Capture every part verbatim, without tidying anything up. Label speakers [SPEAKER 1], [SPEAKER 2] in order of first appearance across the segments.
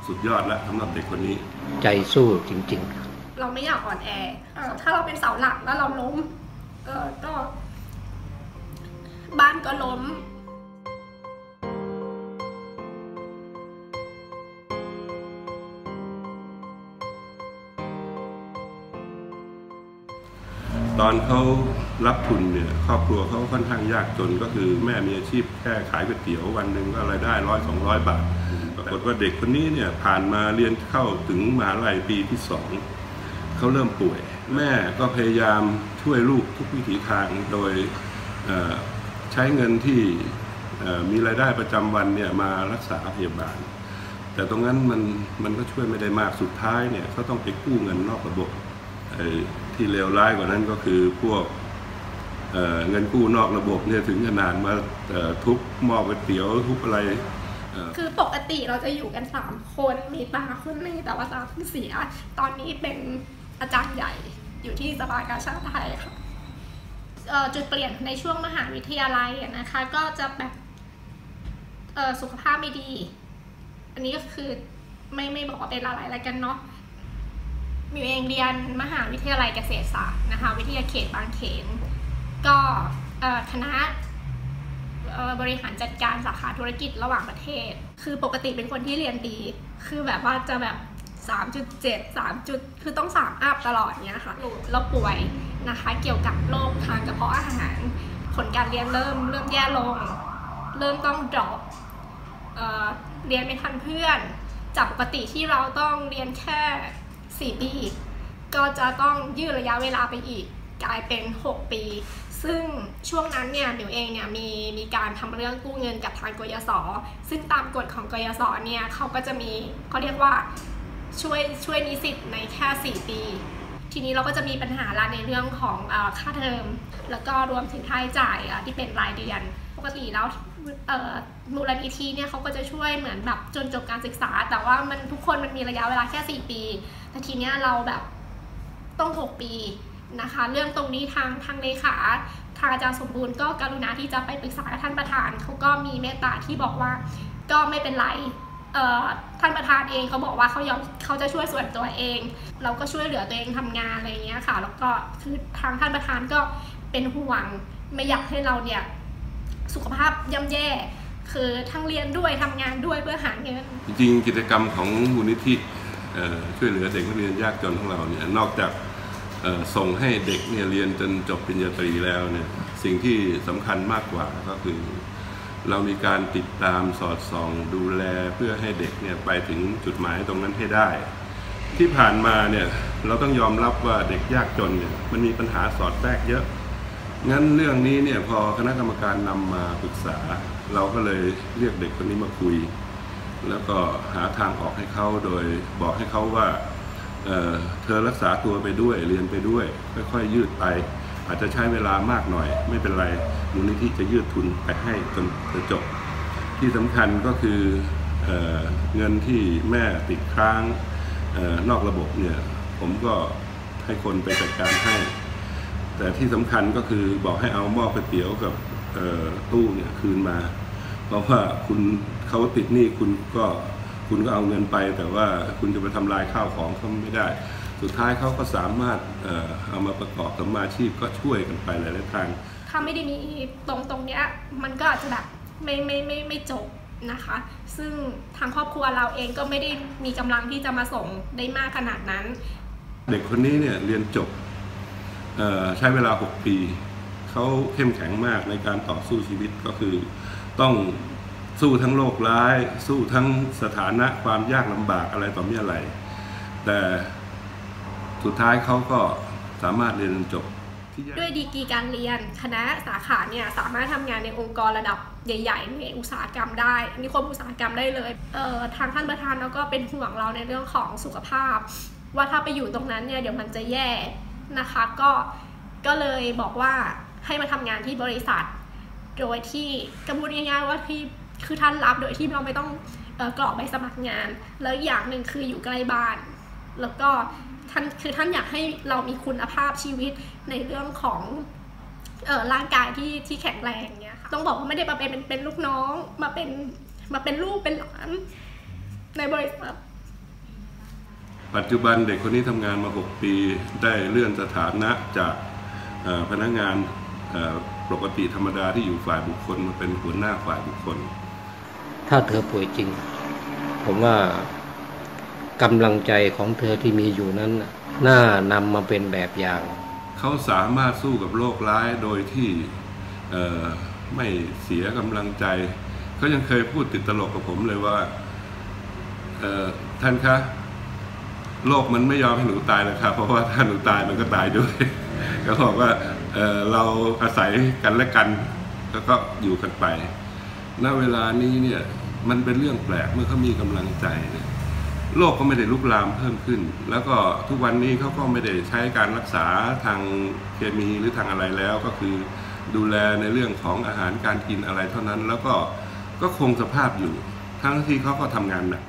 [SPEAKER 1] สุดยอดแล้วสำหรับเด็กคนนี้
[SPEAKER 2] ใจสู้จริง
[SPEAKER 3] ๆเราไม่อยากอ่อนแอถ้าเราเป็นเสาหลักแล้วเราล้มเออก็บ้านก็ล้ม
[SPEAKER 1] ตอนเขารับทุนเนี่ยครอบครัวเขาค่อนข้างยากจนก็คือแม่มีอาชีพแค่ขายก๋วยเตี๋ยววันหนึ่งก็รายได้ร้อยสองร้อยบาทปรากฏว่าเด็กคนนี้เนี่ยผ่านมาเรียนเข้าถึงมหาลัยปีที่สองเขาเริ่มป่วยแม่ก็พยายามช่วยลูกทุกวิถีทางโดยใช้เงินที่มีรายได้ประจำวันเนี่ยมารักษาพยาบาลแต่ตรงนั้นมันมันก็ช่วยไม่ได้มากสุดท้ายเนี่ยเขาต้องไปกู้เงินนอกระบบที่เลวร้ายกว่านั้นก็คือพวก เ, เงินกู้นอกระบบเนี่ยถึงขนาดมาทุบหม้อก๋วยเตี๋ยวทุบอะไร
[SPEAKER 3] คือปกติเราจะอยู่กันสามคนมีตาคนนึงแต่ว่าตาเพิ่งเสียตอนนี้เป็นอาจารย์ใหญ่อยู่ที่สภากาชาดไทยค่ะจุดเปลี่ยนในช่วงมหาวิทยาลัยนะคะก็จะแบบสุขภาพไม่ดีอันนี้ก็คือไม่ไม่บอกว่าเป็นอะไรอะไรกันเนาะมิวเองเรียนมหาวิทยาลัยเกษตรศาสตร์นะคะวิทยาเขตบางเขนก็คณะบริหารจัดการสาขาธุรกิจระหว่างประเทศคือปกติเป็นคนที่เรียนดีคือแบบว่าจะแบบ สามจุดเจ็ด สามจุดคือต้องสามอัพตลอดเนี้ยค่ะแล้วป่วยนะคะเกี่ยวกับโรคทางกระเพาะอาหารผลการเรียนเริ่มเริ่มแย่ลงเริ่มต้องดรอปเอ่อเรียนไม่ทันเพื่อนจากปกติที่เราต้องเรียนแค่สี่ปีก็จะต้องยืดระยะเวลาไปอีกกลายเป็นหกปีซึ่งช่วงนั้นเนี่ยมิวเองเนี่ยมีมีการทำเรื่องกู้เงินกับทางกยศซึ่งตามกฎของกยศเนี่ยเขาก็จะมีเขาเรียกว่าช่วยช่วยนิสิตในแค่สี่ปีทีนี้เราก็จะมีปัญหาละในเรื่องของเอ่อค่าเทอมแล้วก็รวมถึงค่าใช้จ่ายที่เป็นรายเดือนปกติแล้วมูลนิธิเนี่ยเขาก็จะช่วยเหมือนแบบจนจบการศึกษาแต่ว่ามันทุกคนมันมีระยะเวลาแค่สี่ปีแต่ทีเนี้ยเราแบบต้องหกปีนะคะเรื่องตรงนี้ทางทางเลขาทางอาจารย์สมบูรณ์ก็กรุณาที่จะไปปรึกษากับท่านประธานเขาก็มีเมตตาที่บอกว่าก็ไม่เป็นไรท่านประธานเองเขาบอกว่าเขายอมเขาจะช่วยส่วนตัวเองเราก็ช่วยเหลือตัวเองทำงานอะไรอย่างเงี้ยค่ะแล้วก็คือทางท่านประธานก็เป็นห่วงไม่อยากให้เราเนี่ยสุขภาพย่ำแย่คือทั้งเรียนด้วยทำงานด้วยเพื่อหาเงิน
[SPEAKER 1] จริงๆกิจกรรมของมูลนิธิช่วยเหลือเด็กนักเรียนยากจนของเราเนี่ยนอกจากส่งให้เด็กเนี่ยเรียนจนจบปริญญาตรีแล้วเนี่ยสิ่งที่สำคัญมากกว่าก็คือเรามีการติดตามสอดส่องดูแลเพื่อให้เด็กเนี่ยไปถึงจุดหมายตรงนั้นให้ได้ที่ผ่านมาเนี่ยเราต้องยอมรับว่าเด็กยากจนเนี่ยมันมีปัญหาสอดแทรกเยอะงั้นเรื่องนี้เนี่ยพอคณะกรรมการนำมาปรึกษาเราก็เลยเรียกเด็กคนนี้มาคุยแล้วก็หาทางออกให้เขาโดยบอกให้เขาว่า เ, เธอรักษาตัวไปด้วยเรียนไปด้วยค่อยๆยืดไปอาจจะใช้เวลามากหน่อยไม่เป็นไรมูลนิธิจะยืดทุนไปให้จนจบที่สำคัญก็คือ เ, เงินที่แม่ติดค้างนอกระบบเนี่ยผมก็ให้คนไปจัดการให้แต่ที่สำคัญก็คือบอกให้เอาหม้อก๋วยเตี๋ยวกับตู้เนี่ยคืนมาเพราะว่าคุณเขาติดหนี้คุณก็คุณก็เอาเงินไปแต่ว่าคุณจะไปทำลายข้าวของเขาไม่ได้สุดท้ายเขาก็สามารถ เ, เอามาประกอบสัมมาชีพก็ช่วยกันไปหลายๆทาง
[SPEAKER 3] ถ้าไม่ได้มีตรงตรงเนี้ยมันก็อาจจะแบบไม่ไม่ไม่ไม่จบนะคะซึ่งทางครอบครัวเราเองก็ไม่ได้มีกำลังที่จะมาส่งได้มากขนาดนั้น
[SPEAKER 1] เด็กคนนี้เนี่ยเรียนจบใช้เวลาหกปีเขาเข้มแข็งมากในการต่อสู้ชีวิตก็คือต้องสู้ทั้งโรคร้ายสู้ทั้งสถานะความยากลำบากอะไรต่อมีอะไรแต่สุดท้ายเขาก็สามารถเรียนจบ
[SPEAKER 3] ด้วยดีกรีการเรียนคณะสาขาเนี่ยสามารถทำงานในองค์กรระดับใหญ่ๆในอุตสาหกรรมได้นิคมอุตสาหกรรมได้เลยเอ่อทางท่านประธานแล้วก็เป็นห่วงเราในเรื่องของสุขภาพว่าถ้าไปอยู่ตรงนั้นเนี่ยเดี๋ยวมันจะแย่นะคะก็ก็เลยบอกว่าให้มาทำงานที่บริษัทโดยที่กำหนดง่ายๆว่าที่คือท่านรับโดยที่เราไม่ต้องเอ่อกรอกใบสมัครงานแล้วอย่างหนึ่งคืออยู่ใกล้บ้านแล้วก็ท่านคือท่านอยากให้เรามีคุณภาพชีวิตในเรื่องของเอ่อร่างกายที่ที่แข็งแรงเนี้ยค่ะต้องบอกว่าไม่ได้มาเป็นเป็นลูกน้องมาเป็นมาเป็นลูกเป็นหลานในบริษัท
[SPEAKER 1] ปัจจุบันเด็กคนนี้ทำงานมาหกปีได้เลื่อนสถานะจากพนักงานปกติธรรมดาที่อยู่ฝ่ายบุคคลมาเป็นหัวหน้าฝ่ายบุคคล
[SPEAKER 2] ถ้าเธอป่วยจริงผมว่ากำลังใจของเธอที่มีอยู่นั้นน่านำมาเป็นแบบอย่าง
[SPEAKER 1] เขาสามารถสู้กับโรคร้ายโดยที่ไม่เสียกำลังใจเขายังเคยพูดติดตลกกับผมเลยว่าท่านคะโลกมันไม่ยอมให้หนูตายนะครับเพราะว่าถ้าหนูตายมันก็ตายด้วยเขาบอกว่า เ, เราอาศัยกันและกันแล้วก็อยู่กันไปณเวลานี้เนี่ยมันเป็นเรื่องแปลกเมื่อเขามีกำลังใจเนี่ยโรคก็ไม่ได้ลุกลามเพิ่มขึ้นแล้วก็ทุกวันนี้เขาก็ไม่ได้ใช้การรักษาทางเคมีหรือทางอะไรแล้วก็คือดูแลในเรื่องของอาหารการกินอะไรเท่านั้นแล้วก็ก็คงสภาพอยู่ทั้งที่เขาก็ทำงานหนัก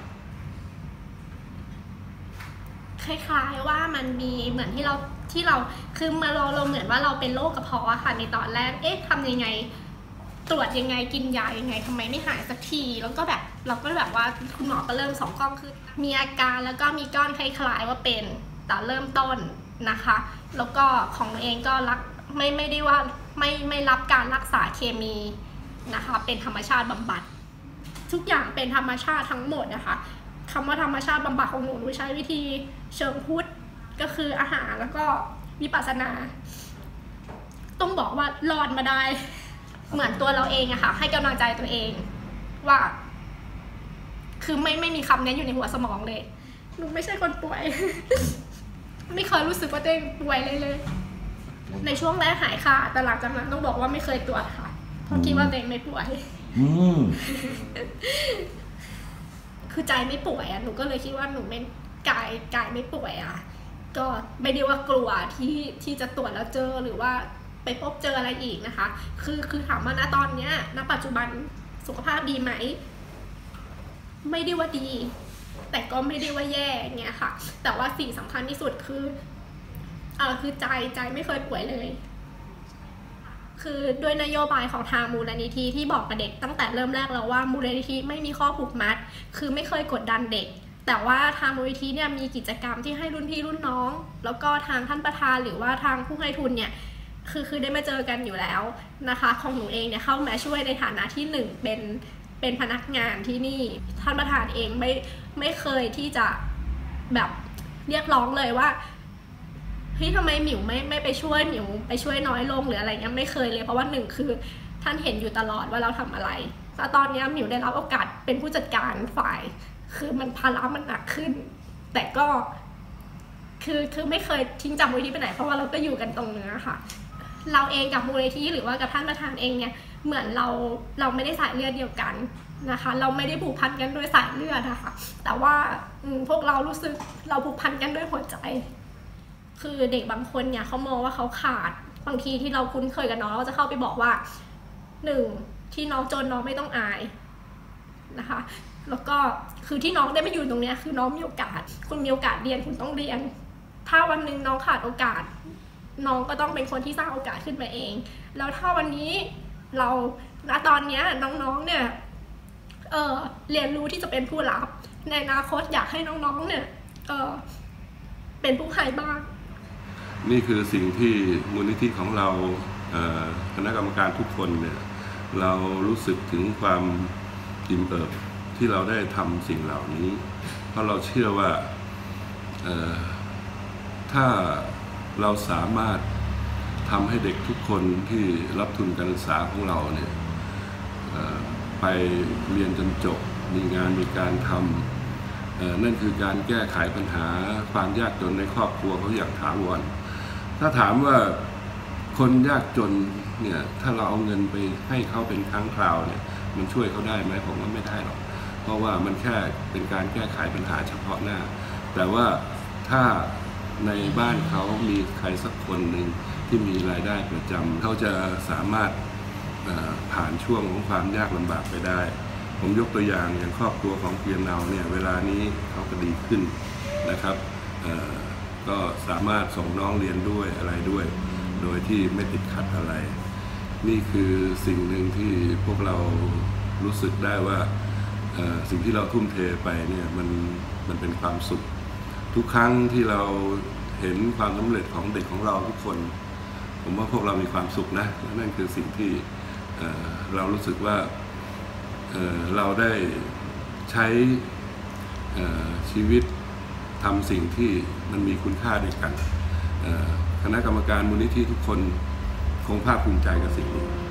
[SPEAKER 3] คล้ายๆว่ามันมีเหมือนที่เราที่เราคือมาเราเราเหมือนว่าเราเป็นโรคกระเพาะค่ะในตอนแรกเอ๊ะทำยังไงตรวจยังไงกินยายังไงทำไมไม่หายสักทีแล้วก็แบบเราก็แบบว่าคุณหมอก็เริ่มสองกล้องคือมีอาการแล้วก็มีก้อนคล้ายๆว่าเป็นแต่เริ่มต้นนะคะแล้วก็ของเองก็รักไม่ไม่ได้ว่าไม่ไม่รับการรักษาเคมีนะคะเป็นธรรมชาติบำบัดทุกอย่างเป็นธรรมชาติทั้งหมดนะคะคำว่าธรรมชาติบำบัดของหนูหนูใช้วิธีเชิงพุทธก็คืออาหารแล้วก็วิปัสสนาต้องบอกว่ารอดมาได้เหมือนตัวเราเองอะค่ะให้กำลังใจตัวเองว่าคือไม่ไม่มีคำนี้อยู่ในหัวสมองเลยหนูไม่ใช่คนป่วย ไม่เคยรู้สึกว่าตัวเองป่วยเลยเลยในช่วงแรกหายค่ะแต่หลังจากนั้นต้องบอกว่าไม่เคยตรวจค่ะเพราะคิดว่าตัวเองไม่ป่วยคือใจไม่ป่วยอะหนูก็เลยคิดว่าหนูไม่กายกายไม่ป่วยอะก็ไม่ได้ว่ากลัวที่ที่จะตรวจแล้วเจอหรือว่าไปพบเจออะไรอีกนะคะคือคือถามว่าณตอนเนี้ยณปัจจุบันสุขภาพดีไหมไม่ได้ว่าดีแต่ก็ไม่ได้ว่าแย่เงี้ยค่ะแต่ว่าสิ่งสำคัญที่สุดคือเออคือใจใจไม่เคยป่วยเลยคือด้วยนโยบายของทางมูลนิธิที่บอกกับเด็กตั้งแต่เริ่มแรกแล้วว่ามูลนิธิไม่มีข้อผูกมัดคือไม่เคยกดดันเด็กแต่ว่าทางมูลนิธิเนี่ยมีกิจกรรมที่ให้รุ่นพี่รุ่นน้องแล้วก็ทางท่านประธานหรือว่าทางผู้ให้ทุนเนี่ยคือคือได้มาเจอกันอยู่แล้วนะคะของหนูเองเนี่ยเข้ามาช่วยในฐานะที่หนึ่งเป็นเป็นพนักงานที่นี่ท่านประธานเองไม่ไม่เคยที่จะแบบเรียกร้องเลยว่าเฮ้ยทำไมหมิวไม่ไม่ไปช่วยหมิวไปช่วยน้อยลงหรืออะไรเงี้ยไม่เคยเลยเพราะว่าหนึ่งคือท่านเห็นอยู่ตลอดว่าเราทำอะไรแล้วตอนนี้หมิวได้รับโอกาสเป็นผู้จัดการฝ่ายคือมันภาระมันหนักขึ้นแต่ก็คือคือไม่เคยทิ้งจากมูลนิธิไปไหนเพราะว่าเราก็อยู่กันตรงเนื้อค่ะเราเองกับมูลนิธิหรือว่ากับท่านประธานเองเนี่ยเหมือนเราเราไม่ได้สายเลือดเดียวกันนะคะเราไม่ได้ผูกพันกันด้วยสายเลือดนะคะแต่ว่าพวกเรารู้สึกเราผูกพันกันด้วยหัวใจคือเด็กบางคนเนี่ยเขามองว่าเขาขาดบางทีที่เราคุ้นเคยกับน้องเราจะเข้าไปบอกว่าหนึ่งที่น้องจนน้องไม่ต้องอายนะคะแล้วก็คือที่น้องได้มาอยู่ตรงนี้คือน้องมีโอกาสคุณมีโอกาสเรียนคุณต้องเรียนถ้าวันหนึ่งน้องขาดโอกาสน้องก็ต้องเป็นคนที่สร้างโอกาสขึ้นมาเองแล้วถ้าวันนี้เราณตอนนี้น้องๆเนี่ยเออเรียนรู้ที่จะเป็นผู้รับในอนาคตอยากให้น้องๆเนี่ยเออเป็นผู้ให้บ้าง
[SPEAKER 1] นี่คือสิ่งที่มูลนิธิของเราคณะกรรมการทุกคนเนี่ยเรารู้สึกถึงความอิ่มเอิบที่เราได้ทำสิ่งเหล่านี้เพราะเราเชื่อว่าถ้าเราสามารถทำให้เด็กทุกคนที่รับทุนการศึกษาของเราเนี่ยไปเรียนจนจบมีงานมีการทำนั่นคือการแก้ไขปัญหาความยากจนในครอบครัวเขาอย่างถาวรถ้าถามว่าคนยากจนเนี่ยถ้าเราเอาเงินไปให้เขาเป็นครั้งคราวเนี่ยมันช่วยเขาได้ไหมผมว่าไม่ได้หรอกเพราะว่ามันแค่เป็นการแก้ไขปัญหาเฉพาะหน้าแต่ว่าถ้าในบ้านเขามีใครสักคนหนึ่งที่มีรายได้ประจำเขาจะสามารถผ่านช่วงของความยากลำบากไปได้ผมยกตัวอย่างอย่างครอบครัวของเพียรเนาเนี่ยเวลานี้เขาก็ดีขึ้นนะครับก็สามารถส่งน้องเรียนด้วยอะไรด้วยโดยที่ไม่ติดขัดอะไรนี่คือสิ่งหนึ่งที่พวกเรารู้สึกได้ว่าสิ่งที่เราทุ่มเทไปเนี่ยมันมันเป็นความสุขทุกครั้งที่เราเห็นความสำเร็จของเด็กของเราทุกคนผมว่าพวกเรามีความสุขนะและนั่นคือสิ่งที่เอ่อเรารู้สึกว่าเอ่อเราได้ใช้เอ่อชีวิตทำสิ่งที่มันมีคุณค่าด้วยกันเอ่อคณะกรรมการมูลนิธิทุกคนคงภาคภูมิใจกับสิ่งนี้